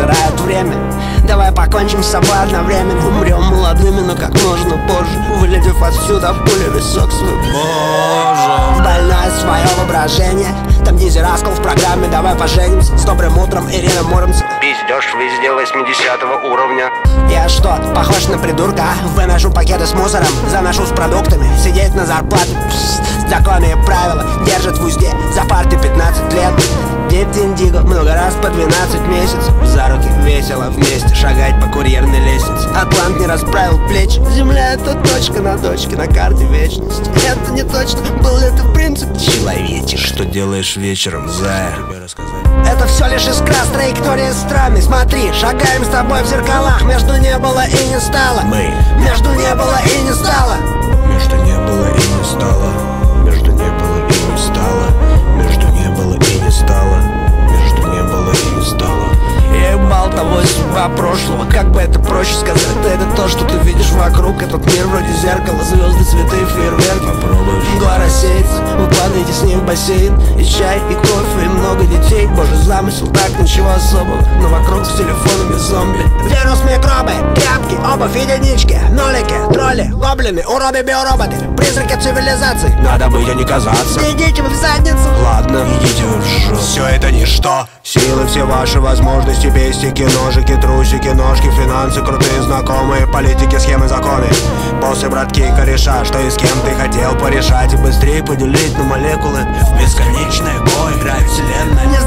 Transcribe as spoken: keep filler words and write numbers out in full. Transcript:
пожирают время. Давай покончим с собой одновременно. Умрем молодыми, но как можно позже, вылетев отсюда в пулю висок свой. Боже, больное свое воображение. Там Дизи Раскол в программе «Давай поженимся». С добрым утром, Ирина Муромцева. Пиздёж везде восьмидесятого уровня. Я что, похож на придурка? Выношу пакеты с мусором, заношу с продуктами. Сидеть на зарплату. Законы и правила держат в узде. За парты пятнадцать лет. Депти Индиго много раз по двенадцать месяцев. За руки весело вместе шагать по курьерной лестнице. Атлант не расправил плечи. Земля — это точка на точке на карте вечности. Это не точно, был ли это в принципе человече. Что делаешь вечером, зая? Это все лишь искра с траектории страны. Смотри, шагаем с тобой в зеркалах. Между не было и не стало. Мы Между не было и не стало. Между не было и не стало. Между не было и не стало. Между не было и не стало. Между не было и не стало. Я ебал того себя прошлого. Как бы это проще сказать? Это то, что ты видишь вокруг. Этот мир вроде зеркала. Звезды, цветы, фейерверки. Попробуешь. Мгла рассеется. Вы падаете с ней в бассейн. И чай, и кофе, и много детей. Боже, замысел, так ничего особого. Но вокруг с телефонами зомби. Вирус, микробы, тряпки, обувь, единички, нолики, тролли, гоблины, уроды, биороботы, призраки цивилизации. Надо бы я не казаться. Идите вы в задницу. Ладно, идите вы в жопу. Все это ничто. Силы, все ваши возможности, пестики, ножики, трусики, ножки, финансы, крутые знакомые, политики, схемы, законы. Боссы, братки и кореша, что и с кем ты хотел порешать и быстрее поделить на молекулы. В бесконечный бой играет вселенная. Не